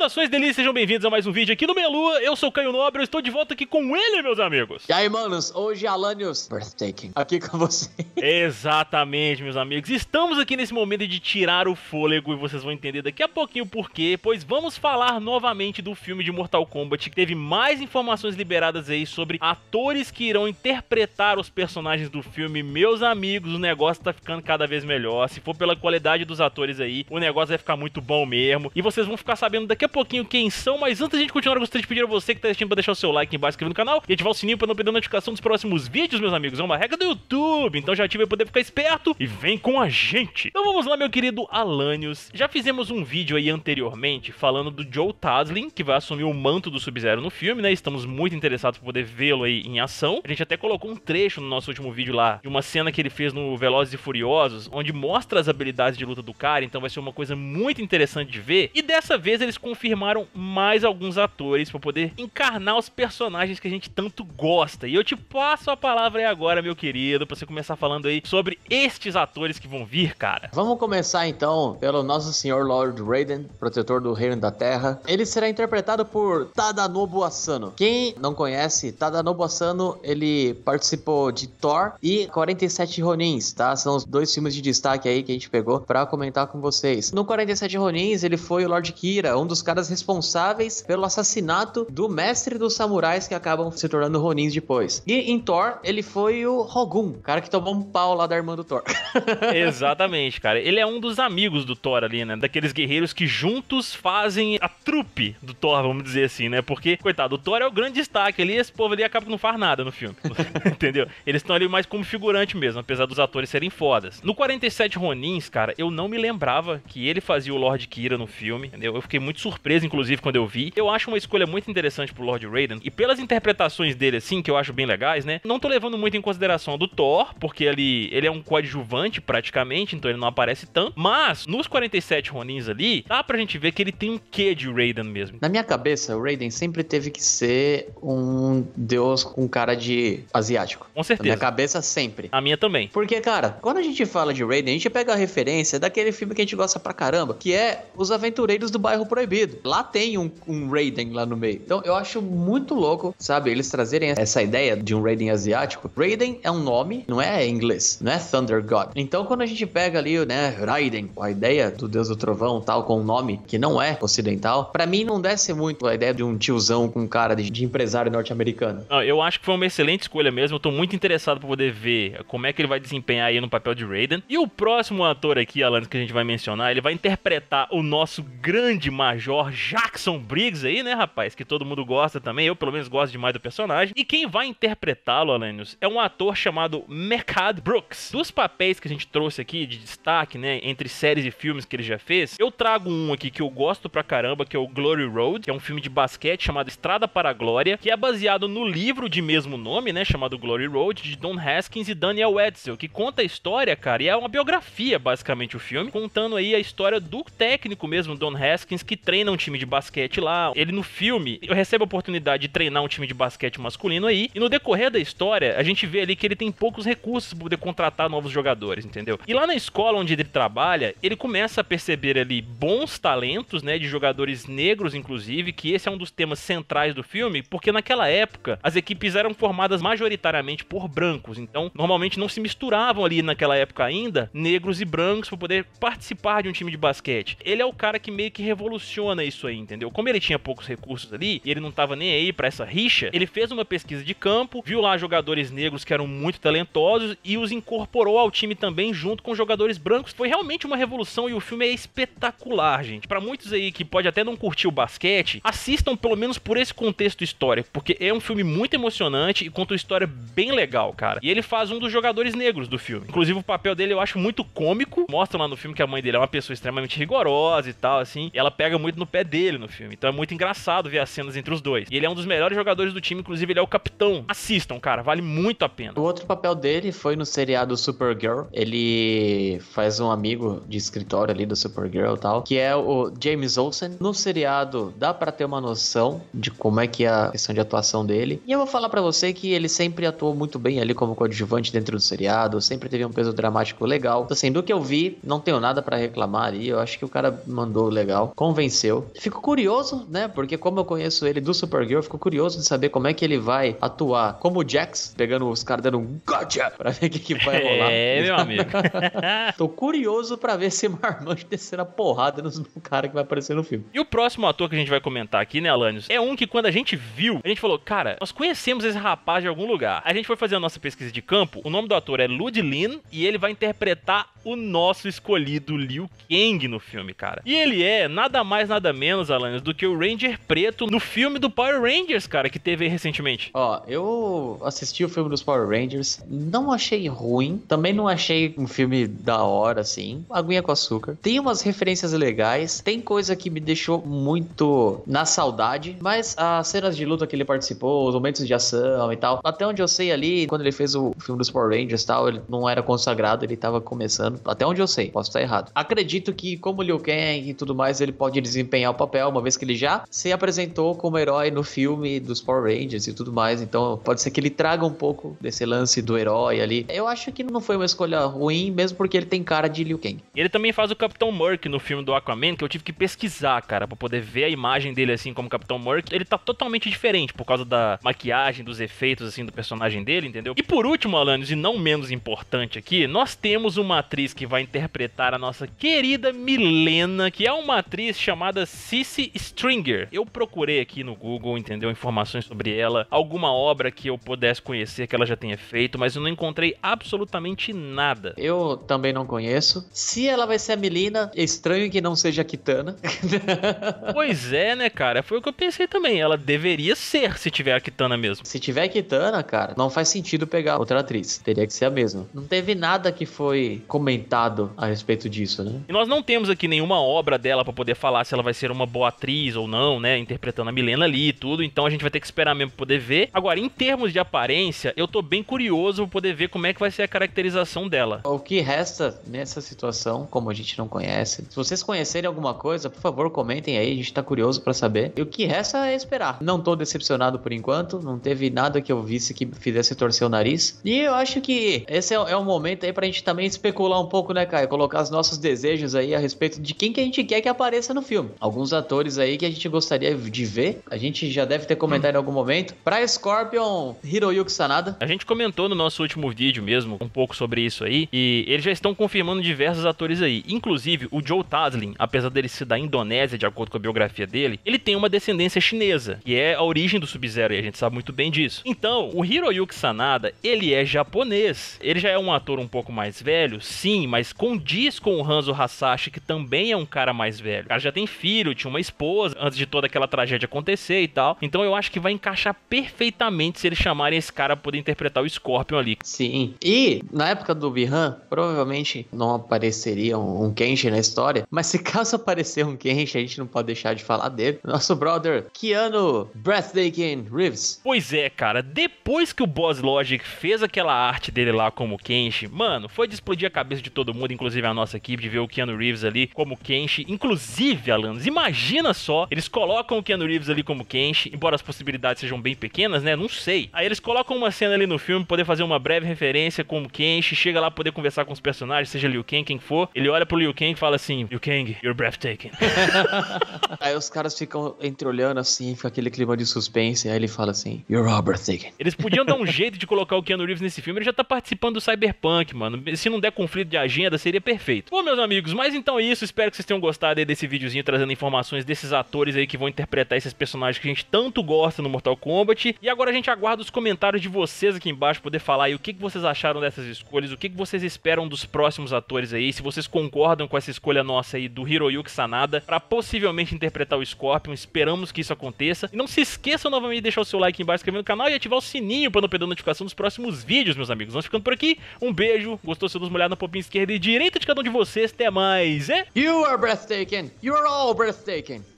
Saudações delícias, sejam bem-vindos a mais um vídeo aqui no Meia Lua. Eu sou o Caio Nobre, eu estou de volta aqui com ele, meus amigos. E aí, manos, hoje Alanios Birthtaking aqui com você. Exatamente, meus amigos. Estamos aqui nesse momento de tirar o fôlego e vocês vão entender daqui a pouquinho o porquê, pois vamos falar novamente do filme de Mortal Kombat, que teve mais informações liberadas aí sobre atores que irão interpretar os personagens do filme. Meus amigos, o negócio tá ficando cada vez melhor. Se for pela qualidade dos atores aí, o negócio vai ficar muito bom mesmo. E vocês vão ficar sabendo daqui a pouquinho quem são, mas antes de a gente continuar, eu gostaria de pedir a você que tá assistindo pra deixar o seu like aqui embaixo, inscrever no canal e ativar o sininho pra não perder a notificação dos próximos vídeos, meus amigos. É uma regra do YouTube, então já ativa pra poder ficar esperto e vem com a gente. Então vamos lá, meu querido Alanios. Já fizemos um vídeo aí anteriormente falando do Joe Taslim, que vai assumir o manto do Sub-Zero no filme, né? Estamos muito interessados por poder vê-lo aí em ação. A gente até colocou um trecho no nosso último vídeo lá, de uma cena que ele fez no Velozes e Furiosos, onde mostra as habilidades de luta do cara, então vai ser uma coisa muito interessante de ver. E dessa vez eles confirmaram mais alguns atores pra poder encarnar os personagens que a gente tanto gosta. E eu te passo a palavra aí agora, meu querido, pra você começar falando aí sobre estes atores que vão vir, cara. Vamos começar então pelo nosso senhor Lord Raiden, protetor do reino da terra. Ele será interpretado por Tadanobu Asano. Quem não conhece, Tadanobu Asano, ele participou de Thor e 47 Ronins, tá? São os dois filmes de destaque aí que a gente pegou pra comentar com vocês. No 47 Ronins, ele foi o Lord Kira, um dos caras responsáveis pelo assassinato do mestre dos samurais que acabam se tornando Ronins depois. E em Thor, ele foi o Rogun, cara que tomou um pau lá da irmã do Thor. Exatamente, cara. Ele é um dos amigos do Thor ali, né? Daqueles guerreiros que juntos fazem a trupe do Thor, vamos dizer assim, né? Porque, coitado, o Thor é o grande destaque ali, esse povo ali acaba que não faz nada no filme. Entendeu? Eles estão ali mais como figurante mesmo, apesar dos atores serem fodas. No 47 Ronins, cara, eu não me lembrava que ele fazia o Lord Kira no filme, entendeu? Eu fiquei muito surpreso, inclusive, quando eu vi. Eu acho uma escolha muito interessante pro Lord Raiden, e pelas interpretações dele, assim, que eu acho bem legais, né? Não tô levando muito em consideração a do Thor, porque ele é um coadjuvante, praticamente, então ele não aparece tanto. Mas, nos 47 Ronins ali, dá pra gente ver que ele tem um quê de Raiden mesmo. Na minha cabeça, o Raiden sempre teve que ser um deus com cara de asiático. Com certeza. Na minha cabeça, sempre. A minha também. Porque, cara, quando a gente fala de Raiden, a gente pega a referência daquele filme que a gente gosta pra caramba, que é Os Aventureiros do Bairro Proibido. Lá tem um Raiden lá no meio. Então, eu acho muito louco, sabe, eles trazerem essa ideia de um Raiden asiático. Raiden é um nome, não é inglês, não é Thunder God. Então, quando a gente pega ali, né, Raiden, a ideia do Deus do Trovão, tal, com um nome que não é ocidental, pra mim não desce muito a ideia de um tiozão com cara de empresário norte-americano. Eu acho que foi uma excelente escolha mesmo. Eu tô muito interessado pra poder ver como é que ele vai desempenhar aí no papel de Raiden. E o próximo ator aqui, Alan, que a gente vai mencionar, ele vai interpretar o nosso grande major Jackson Briggs aí, né, rapaz? Que todo mundo gosta também. Eu, pelo menos, gosto demais do personagem. E quem vai interpretá-lo, Alanios, é um ator chamado Mehcad Brooks. Dos papéis que a gente trouxe aqui de destaque, né, entre séries e filmes que ele já fez, eu trago um aqui que eu gosto pra caramba, que é o Glory Road, que é um filme de basquete chamado Estrada para a Glória, que é baseado no livro de mesmo nome, né, chamado Glory Road, de Don Haskins e Daniel Wetzel, que conta a história, cara, e é uma biografia, basicamente, o filme, contando aí a história do técnico mesmo, Don Haskins, que treina um time de basquete lá. Ele, no filme, recebe a oportunidade de treinar um time de basquete masculino aí, e no decorrer da história, a gente vê ali que ele tem poucos recursos para poder contratar novos jogadores, entendeu? E lá na escola onde ele trabalha, ele começa a perceber ali bons talentos, né, de jogadores negros, inclusive, que esse é um dos temas centrais do filme, porque naquela época, as equipes eram formadas majoritariamente por brancos, então, normalmente não se misturavam ali naquela época ainda, negros e brancos para poder participar de um time de basquete. Ele é o cara que meio que revoluciona isso aí, entendeu? Como ele tinha poucos recursos ali, e ele não tava nem aí pra essa rixa, ele fez uma pesquisa de campo, viu lá jogadores negros que eram muito talentosos e os incorporou ao time também junto com jogadores brancos. Foi realmente uma revolução e o filme é espetacular, gente. Pra muitos aí que pode até não curtir o basquete, assistam pelo menos por esse contexto histórico, porque é um filme muito emocionante e conta uma história bem legal, cara. E ele faz um dos jogadores negros do filme. Inclusive o papel dele eu acho muito cômico. Mostra lá no filme que a mãe dele é uma pessoa extremamente rigorosa e tal, assim. E ela pega muito no pé dele no filme. Então é muito engraçado ver as cenas entre os dois. E ele é um dos melhores jogadores do time, inclusive ele é o capitão. Assistam, cara, vale muito a pena. O outro papel dele foi no seriado Supergirl. Ele faz um amigo de escritório ali do Supergirl e tal, que é o James Olsen. No seriado dá pra ter uma noção de como é que é a questão de atuação dele. E eu vou falar pra você que ele sempre atuou muito bem ali como coadjuvante dentro do seriado, sempre teve um peso dramático legal. Então, assim, do que eu vi, não tenho nada pra reclamar ali. Eu acho que o cara mandou legal, convenceu. aconteceu. Fico curioso, né? Porque como eu conheço ele do Supergirl, fico curioso de saber como é que ele vai atuar como o Jax, pegando os caras dando um gotcha pra ver o que vai rolar. Meu amigo. Tô curioso pra ver esse marmanjo descendo a porrada no cara que vai aparecer no filme. E o próximo ator que a gente vai comentar aqui, né, Alanios, é um que quando a gente viu, a gente falou, cara, nós conhecemos esse rapaz de algum lugar. A gente foi fazer a nossa pesquisa de campo, o nome do ator é Lud Lin e ele vai interpretar o nosso escolhido Liu Kang no filme, cara. E ele é nada mais, nada menos, Alanios, do que o Ranger Preto no filme do Power Rangers, cara, que teve aí recentemente. Ó, eu assisti o filme dos Power Rangers, não achei ruim, também não achei um filme da hora, assim, aguinha com açúcar. Tem umas referências legais, tem coisa que me deixou muito na saudade, mas as cenas de luta que ele participou, os momentos de ação e tal, até onde eu sei ali, quando ele fez o filme dos Power Rangers e tal, ele não era consagrado, ele tava começando, até onde eu sei, posso estar errado. Acredito que como Liu Kang e tudo mais, ele pode desempenhar o papel, uma vez que ele já se apresentou como herói no filme dos Power Rangers e tudo mais, então pode ser que ele traga um pouco desse lance do herói ali. Eu acho que não foi uma escolha ruim, mesmo porque ele tem cara de Liu Kang. Ele também faz o Capitão Murk no filme do Aquaman, que eu tive que pesquisar, cara, pra poder ver a imagem dele assim como Capitão Murk. Ele tá totalmente diferente por causa da maquiagem, dos efeitos assim do personagem dele, entendeu? E por último, Alanios, e não menos importante aqui, nós temos uma atriz que vai interpretar a nossa querida Milena, que é uma atriz chamada Cissy Stringer. Eu procurei aqui no Google, entendeu, informações sobre ela, alguma obra que eu pudesse conhecer que ela já tenha feito, mas eu não encontrei absolutamente nada. Eu também não conheço. Se ela vai ser a Melina, é estranho que não seja a Kitana. Pois é, né, cara? Foi o que eu pensei também. Ela deveria ser, se tiver a Kitana mesmo. Se tiver Kitana, cara, não faz sentido pegar outra atriz. Teria que ser a mesma. Não teve nada que foi comentado a respeito disso, né? E nós não temos aqui nenhuma obra dela pra poder falar se ela vai ser uma boa atriz ou não, né? Interpretando a Milena ali e tudo. Então a gente vai ter que esperar mesmo pra poder ver. Agora, em termos de aparência, eu tô bem curioso pra poder ver como é que vai ser a caracterização dela. O que resta nessa situação, como a gente não conhece, se vocês conhecerem alguma coisa, por favor, comentem aí, a gente tá curioso pra saber. E o que resta é esperar. Não tô decepcionado por enquanto, não teve nada que eu visse que fizesse torcer o nariz. E eu acho que esse é um momento aí pra gente também especular um pouco, né, Caio? Colocar os nossos desejos aí a respeito de quem que a gente quer que apareça no filme. Alguns atores aí que a gente gostaria de ver, a gente já deve ter comentado em algum momento. Pra Scorpion, Hiroyuki Sanada. A gente comentou no nosso último vídeo mesmo um pouco sobre isso aí, e eles já estão confirmando diversos atores aí. Inclusive, o Joe Taslim, apesar dele ser da Indonésia, de acordo com a biografia dele, ele tem uma descendência chinesa, que é a origem do Sub-Zero, e a gente sabe muito bem disso. Então, o Hiroyuki Sanada, ele é japonês. Ele já é um ator um pouco mais velho, sim, mas condiz com o Hanzo Hasashi, que também é um cara mais velho. O cara já tem filho, tinha uma esposa, antes de toda aquela tragédia acontecer e tal. Então eu acho que vai encaixar perfeitamente se eles chamarem esse cara pra poder interpretar o Scorpion ali. Sim, e na época do Bihan, provavelmente não apareceria um Kenshi na história, mas se caso aparecer um Kenshi, a gente não pode deixar de falar dele. Nosso brother Keanu Breathtaking Reeves. Pois é, cara, depois que o Boss Logic fez aquela arte dele lá como Kenshi, mano, foi de explodir a cabeça de todo mundo, inclusive a nossa equipe, de ver o Keanu Reeves ali como Kenshi. Inclusive, Alanis, imagina só, eles colocam o Keanu Reeves ali como Kenshi, embora as possibilidades sejam bem pequenas, né, não sei. Aí eles colocam uma cena ali no filme, poder fazer uma breve referência como Kenshi, chega lá poder conversar com os personagens, seja Liu Kang, quem for, ele olha pro Liu Kang e fala assim, Liu Kang, you're breathtaking. Aí os caras ficam entreolhando assim, fica aquele clima de suspense, aí ele fala assim, you're all breathtaking. Eles podiam dar um jeito de colocar o Keanu Reeves nesse filme, ele já tá participando do Cyberpunk, mano. Se não der conflito de agenda, seria perfeito. Bom, meus amigos, mas então é isso, espero que vocês tenham gostado aí desse videozinho, trazendo informações desses atores aí que vão interpretar esses personagens que a gente tanto gosta no Mortal Kombat. E agora a gente aguarda os comentários de vocês aqui embaixo, poder falar aí o que vocês acharam dessas escolhas, o que vocês esperam dos próximos atores aí, se vocês concordam com essa escolha nossa aí do Hiroyuki Sanada pra possivelmente interpretar o Scorpion. Esperamos que isso aconteça. E não se esqueçam novamente de deixar o seu like aqui embaixo, inscrever no canal e ativar o sininho pra não perder a notificação dos próximos vídeos, meus amigos. Vamos ficando por aqui. Um beijo. Gostou? Se uma olhada na popinha esquerda e direita de cada um de vocês. Até mais, é? You are breathtaking. You are all breathtaking.